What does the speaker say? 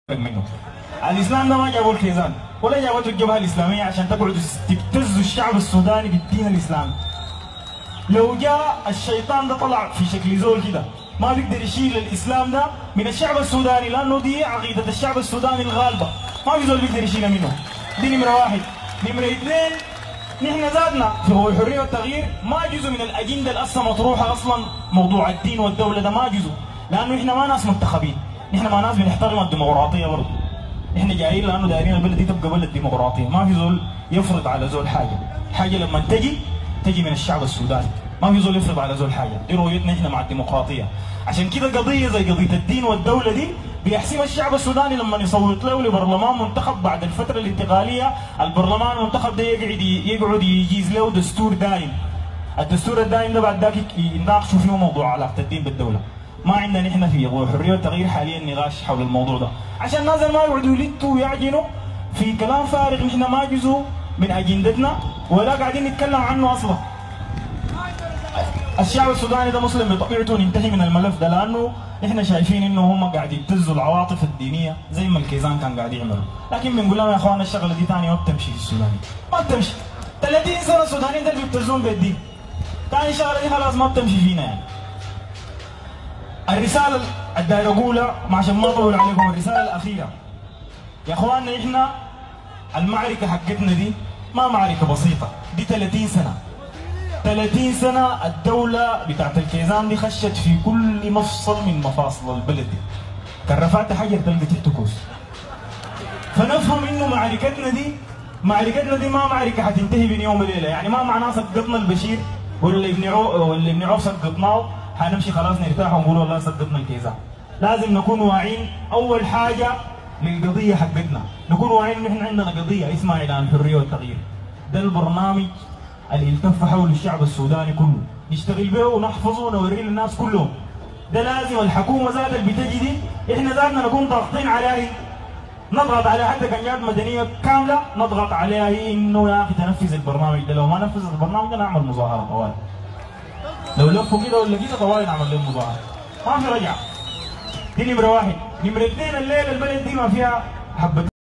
منه. الاسلام ده ما جابوا الكيزان ولا جابته الجبهه الاسلاميه عشان تقعدوا تبتزوا الشعب السوداني بالدين الاسلامي. لو جاء الشيطان ده طلع في شكل زول كده ما بيقدر يشيل الاسلام ده من الشعب السوداني، لانه دي عقيده الشعب السوداني الغالبه، ما في زول بيقدر يشيلها منه. دي نمره واحد. نمره اثنين، نحن ذاتنا في الحريه والتغيير ما جزء من الاجنده اللي اصلا مطروحه اصلا موضوع الدين والدوله ده ما جزء، لانه احنا ما ناس منتخبين، نحن ما ناس بنحترم الديمقراطيه برضه. احنا جايين لانه دايرين البلد دي تبقى بلد ديمقراطيه، ما في زول يفرض على زول حاجه لما تجي من الشعب السوداني، ما في زول يفرض على زول حاجه، دي رؤيتنا احنا مع الديمقراطيه. عشان كده قضيه زي قضيه الدين والدوله دي بيحسمها الشعب السوداني لما يصوت له لبرلمان منتخب بعد الفتره الانتقاليه. البرلمان المنتخب ده يقعد يجيز له دستور دايم. الدستور الدايم ده بعد ذاك يناقشوا فيه موضوع علاقه الدين بالدوله. ما عندنا نحن في الحريه والتغيير حاليا نقاش حول الموضوع ده، عشان الناس ما يقعدوا يلتوا ويعجنوا في كلام فارغ نحن ما جزء من اجندتنا ولا قاعدين نتكلم عنه اصلا. الشعب السوداني ده مسلم بطبيعته، ننتهي من الملف ده لانه احنا شايفين انه هم قاعد يبتزوا العواطف الدينيه زي ما الكيزان كان قاعد يعملوا، لكن بنقول لهم يا اخوان الشغله دي ثاني ما بتمشي في السودان، ما بتمشي. 30 سنه السودانيين ده بيبتزون بالدين، ثاني شغله دي خلاص ما بتمشي فينا يعني. الرساله الداير اقولها عشان ما اطول عليكم، الرساله الاخيره يا اخواننا، احنا المعركه حقتنا دي ما معركه بسيطه، دي 30 سنه. 30 سنة الدولة بتاعت الكيزان دي خشت في كل مفصل من مفاصل البلد دي. كرفات حجر تلقى تحت كوس. فنفهم انه معركتنا دي ما معركة حتنتهي بين يوم وليلة، يعني ما معناه سقطنا البشير ولا ابن عوف سقطناه حنمشي خلاص نرتاح ونقول والله سقطنا الكيزان. لازم نكون واعيين اول حاجة للقضية حقتنا، نكون واعيين ان احنا عندنا قضية اسمها اعلان الحرية والتغيير. ده البرنامج اللي يلتف حول الشعب السوداني كله، نشتغل به ونحفظه ونوريه للناس كلهم. ده لازم الحكومه ذات اللي بتجي دي احنا ذاتنا نكون ضاغطين عليها، نضغط عليها حتى كنجات مدنيه كامله نضغط عليها انه يا اخي تنفذ البرنامج ده، لو ما نفذت البرنامج ده نعمل مظاهره طوال. لو لفوا كده ولا كده طوال نعمل لهم مظاهره، ما في رجعه. دي نمره واحد. نمره اثنين، الليله البلد دي ما فيها حبه